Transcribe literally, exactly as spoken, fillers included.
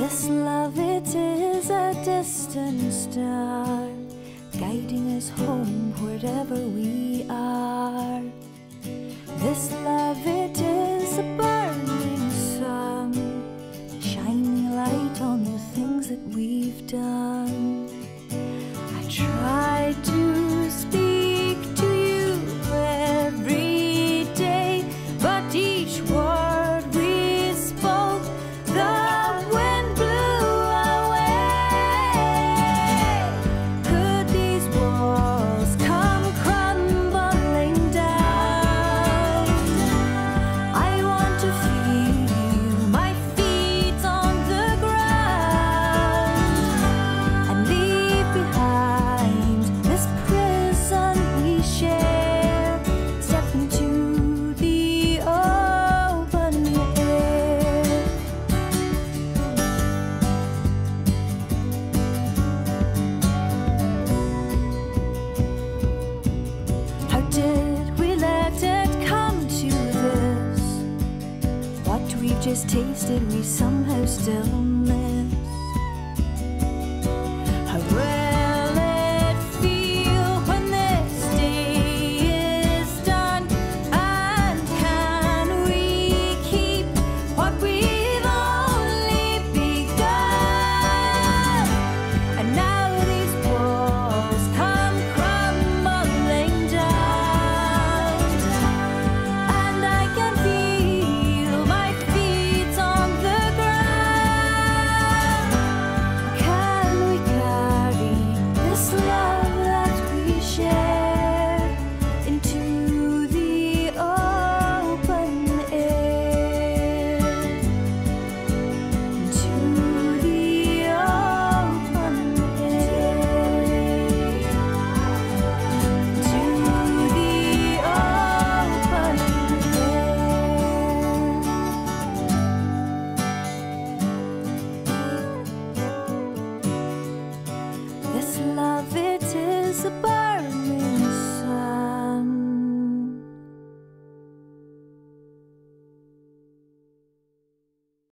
This love, it is a distant star, guiding us home wherever we are. This love, it is a burning sun, shining light on the things that we've done. I try to speak to you every day, but each word we spoke, the wind blew away. Could these walls come crumbling down? I want to feel my feet on the ground and leave behind this prison we share. Step into the open air. How did we let it come to this? What we've just tasted, we somehow still miss.